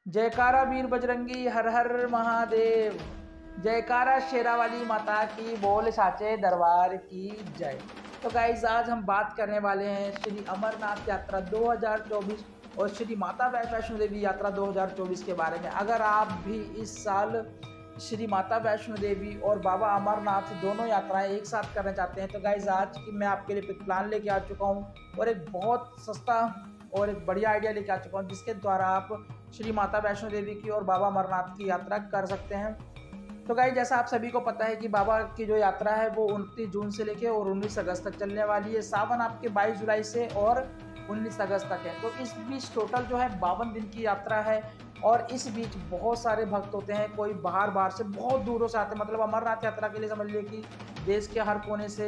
जयकारा वीर बजरंगी, हर हर महादेव। जयकारा शेरावाली माता की, बोल साचे दरबार की जय। तो गाइज आज हम बात करने वाले हैं श्री अमरनाथ यात्रा 2024 और श्री माता वैष्णो देवी यात्रा 2024 के बारे में। अगर आप भी इस साल श्री माता वैष्णो देवी और बाबा अमरनाथ दोनों यात्राएं एक साथ करना चाहते हैं तो गाइज आज की मैं आपके लिए प्लान लेके आ चुका हूं और एक बहुत सस्ता और एक बढ़िया आइडिया लेके आ चुका हूं जिसके द्वारा आप श्री माता वैष्णो देवी की और बाबा अमरनाथ की यात्रा कर सकते हैं। तो गाइस जैसा आप सभी को पता है कि बाबा की जो यात्रा है वो 29 जून से लेके और 19 अगस्त तक चलने वाली है। सावन आपके 22 जुलाई से और 19 अगस्त तक है। तो इस बीच टोटल जो है 52 दिन की यात्रा है और इस बीच बहुत सारे भक्त होते हैं। कोई बाहर से बहुत दूरों से आते हैं, मतलब अमरनाथ यात्रा के लिए समझ लीजिए कि देश के हर कोने से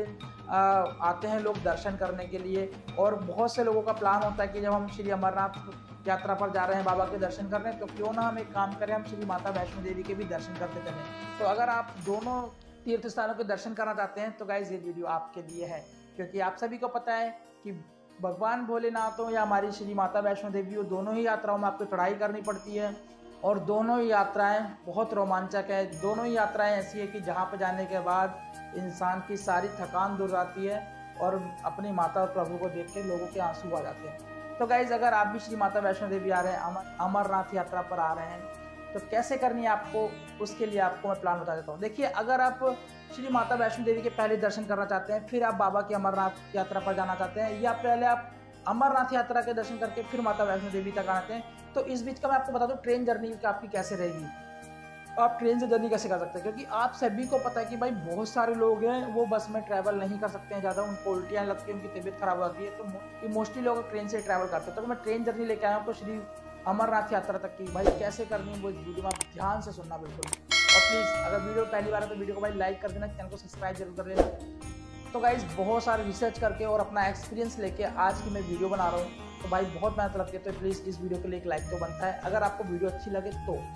आते हैं लोग दर्शन करने के लिए। और बहुत से लोगों का प्लान होता है कि जब हम श्री अमरनाथ यात्रा पर जा रहे हैं, बाबा के दर्शन कर रहे हैं, तो क्यों ना हम एक काम करें, हम श्री माता वैष्णो देवी के भी दर्शन करते चलें। तो अगर आप दोनों तीर्थ स्थानों के दर्शन करना चाहते हैं तो गाइज ये वीडियो आपके लिए है, क्योंकि आप सभी को पता है कि भगवान भोलेनाथों या हमारी श्री माता वैष्णो देवी दोनों ही यात्राओं में आपको चढ़ाई करनी पड़ती है और दोनों ही यात्राएं बहुत रोमांचक है। दोनों ही यात्राएं ऐसी है कि जहां पर जाने के बाद इंसान की सारी थकान दूर जाती है और अपनी माता और प्रभु को देख के लोगों के आंसू आ जाते हैं। तो गाइज अगर आप भी श्री माता वैष्णो देवी आ रहे हैं, अमरनाथ यात्रा पर आ रहे हैं, तो कैसे करनी है आपको, उसके लिए आपको मैं प्लान बता देता हूँ। देखिए, अगर आप श्री माता वैष्णो देवी के पहले दर्शन करना चाहते हैं, फिर आप बाबा की अमरनाथ यात्रा पर जाना चाहते हैं, या पहले आप अमरनाथ यात्रा के दर्शन करके फिर माता वैष्णो देवी तक आते हैं, तो इस बीच का मैं आपको बता दूं ट्रेन जर्नी आपकी कैसे रहेगी। आप ट्रेन से जर्नी कैसे कर सकते हैं, क्योंकि आप सभी को पता है कि भाई बहुत सारे लोग हैं वो बस में ट्रैवल नहीं कर सकते हैं ज़्यादा, उनको उल्टियाँ लगती हैं, उनकी तबीयत खराब हो जाती है, तो मोस्टली लोग ट्रेन से ट्रैवल करते हैं। तो मैं ट्रेन जर्नी लेके आया हूँ आपको श्री अमरनाथ यात्रा तक की। भाई कैसे करनी है वो इस वीडियो में आप ध्यान से सुनना बिल्कुल। और प्लीज़ अगर वीडियो पहली बार है तो वीडियो को भाई लाइक कर देना, चैनल को सब्सक्राइब जरूर कर लेना। तो गाइज बहुत सारे रिसर्च करके और अपना एक्सपीरियंस लेके आज की मैं वीडियो बना रहा हूँ, तो भाई बहुत मेहनत लगती है, तो प्लीज़ इस वीडियो के लिए एक लाइक तो बनता है अगर आपको वीडियो अच्छी लगे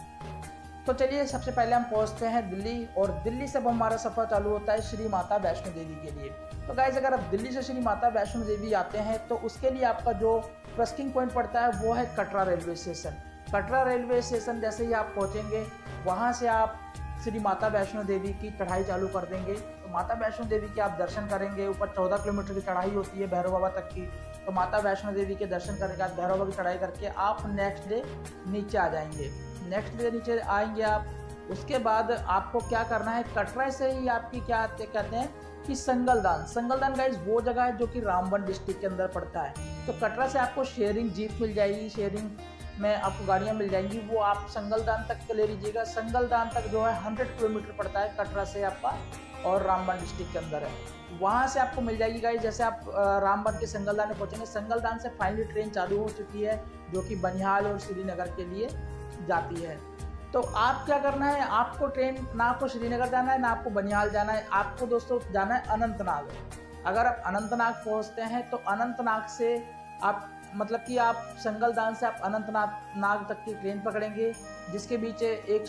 तो चलिए सबसे पहले हम पहुंचते हैं दिल्ली, और दिल्ली से हमारा सफर चालू होता है श्री माता वैष्णो देवी के लिए। तो गाइज अगर आप दिल्ली से श्री माता वैष्णो देवी आते हैं तो उसके लिए आपका जो ट्रस्टिंग पॉइंट पड़ता है वो है Katra railway station. Katra railway station जैसे ही आप पहुंचेंगे वहां से आप श्री माता वैष्णो देवी की चढ़ाई चालू कर देंगे। तो माता वैष्णो देवी के आप दर्शन करेंगे। ऊपर 14 किलोमीटर की चढ़ाई होती है भैरव बाबा तक की। तो माता वैष्णो देवी के दर्शन करने के बाद भैरव बाबा की चढ़ाई करके आप नेक्स्ट डे नीचे आ जाएंगे। नेक्स्ट डे नीचे आएंगे आप, उसके बाद आपको क्या करना है, कटरा से ही आपकी क्या कहते हैं कि संगलदान। संगलदान गाइज वो जगह है जो कि रामबन डिस्ट्रिक्ट के अंदर पड़ता है। तो कटरा से आपको शेयरिंग जीप मिल जाएगी, शेयरिंग में आपको गाड़ियां मिल जाएंगी, वो आप संगलदान तक ले लीजिएगा। संगलदान तक जो है 100 किलोमीटर पड़ता है कटरा से आपका, और रामबन डिस्ट्रिक्ट के अंदर है। वहाँ से आपको मिल जाएगी गाइज। जैसे आप रामबन के संगलदान में पहुंचेंगे, संगलदान से फाइनली ट्रेन चालू हो चुकी है जो कि बनिहाल और श्रीनगर के लिए जाती है। तो आप क्या करना है, आपको ट्रेन ना आपको श्रीनगर जाना है ना आपको बनिहाल जाना है, आपको दोस्तों जाना है अनंतनाग। अगर आप अनंतनाग पहुंचते हैं तो अनंतनाग से आप मतलब कि आप संगलदान से आप अनंतनाग तक की ट्रेन पकड़ेंगे, जिसके बीच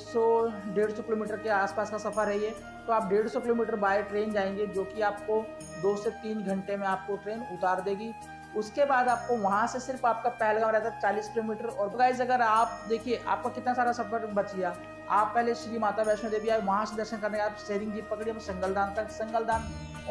100-150 किलोमीटर के आसपास का सफ़र है ये। तो आप 150 किलोमीटर बाय ट्रेन जाएंगे, जो कि आपको 2 से 3 घंटे में आपको ट्रेन उतार देगी। उसके बाद आपको वहाँ से सिर्फ आपका पहलगाम रहता है 40 किलोमीटर। और गाइस अगर आप देखिए आपका कितना सारा सफर बच गया। आप पहले श्री माता वैष्णो देवी आए, वहाँ से दर्शन करने के बाद शेयरिंग जीप पकड़िए संगलदान तक। संगलदान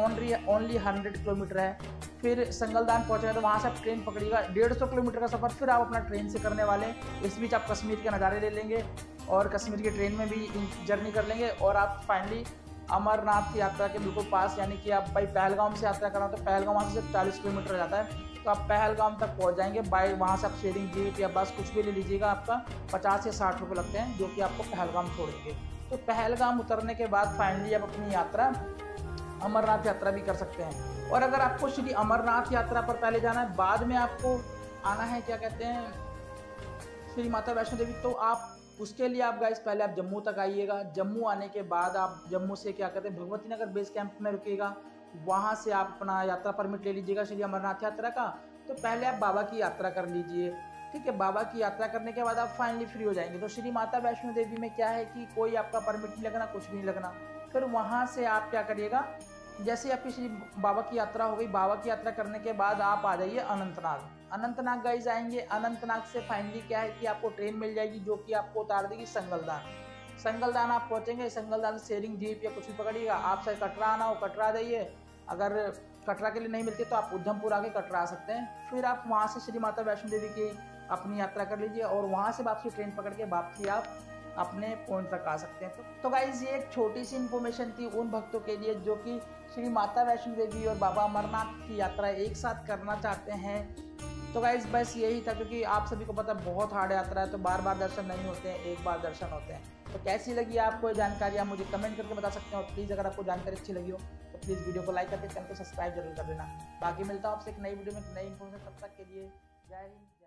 ओनली 100 किलोमीटर है। फिर संगलदान पहुँचेगा तो वहाँ से आप ट्रेन पकड़िएगा। 150 किलोमीटर का सफर फिर आप अपना ट्रेन से करने वाले हैं। इस बीच आप कश्मीर के नज़ारे ले लेंगे और कश्मीर की ट्रेन में भी जर्नी कर लेंगे, और आप फाइनली अमरनाथ की यात्रा के बिल्कुल पास, यानी कि आप भाई पहलगाम से यात्रा करना तो पहलगाम वहाँ से सिर्फ 40 किलोमीटर जाता है, तो आप पहलगाम तक पहुँच जाएंगे बाय। वहाँ से आप शेयरिंग जीप या बस कुछ भी ले लीजिएगा, आपका 50 से 60 रुपये लगते हैं, जो कि आपको पहलगाम छोड़ेंगे। तो पहलगाम उतरने के बाद फाइनली आप अपनी यात्रा अमरनाथ यात्रा भी कर सकते हैं। और अगर आपको श्री अमरनाथ यात्रा पर पहले जाना है, बाद में आपको आना है क्या कहते हैं श्री माता वैष्णो देवी, तो आप उसके लिए आप गाइस पहले आप जम्मू तक आइएगा। जम्मू आने के बाद आप जम्मू से क्या कहते हैं भगवती नगर बेस कैंप में रुकिएगा। वहाँ से आप अपना यात्रा परमिट ले लीजिएगा श्री अमरनाथ यात्रा का। तो पहले आप बाबा की यात्रा कर लीजिए, ठीक है। बाबा की यात्रा करने के बाद आप फाइनली फ्री हो जाएंगे। तो श्री माता वैष्णो देवी में क्या है कि कोई आपका परमिट नहीं लगना, कुछ भी नहीं लगना। फिर वहाँ से आप क्या करिएगा, जैसे आपकी श्री बाबा की यात्रा हो गई, बाबा की यात्रा करने के बाद आप आ जाइए अनंतनाग। अनंतनाग गाइज आएंगे। अनंतनाग से फाइनली क्या है कि आपको ट्रेन मिल जाएगी जो कि आपको उतार देगी संगलदान। संगलदान आप पहुंचेंगे, संगलदान से शेयरिंग जीप या कुछ भी पकड़िएगा। आप चाहे कटरा आना हो कटरा जाइए, अगर कटरा के लिए नहीं मिलती तो आप उधमपुर आके कटरा आ सकते हैं। फिर आप वहाँ से श्री माता वैष्णो देवी की अपनी यात्रा कर लीजिए और वहाँ से वापसी ट्रेन पकड़ के वापसी आप अपने पॉइंट तक आ सकते हैं। तो गाइज ये एक छोटी सी इन्फॉर्मेशन थी उन भक्तों के लिए जो कि श्री माता वैष्णो देवी और बाबा अमरनाथ की यात्रा एक साथ करना चाहते हैं। तो गाइज बस यही था, क्योंकि आप सभी को पता है बहुत हार्ड यात्रा है, तो बार बार दर्शन नहीं होते हैं, एक बार दर्शन होते हैं। तो कैसी लगी आपको ये जानकारी आप मुझे कमेंट करके बता सकते हैं। और प्लीज़ अगर आपको जानकारी अच्छी लगी हो तो प्लीज़ वीडियो को लाइक करके चैनल को सब्सक्राइब जरूर कर देना। बाकी मिलता हूँ आपसे एक नई वीडियो में नई इन्फॉर्मेशन, तब तक के लिए जय हिंद।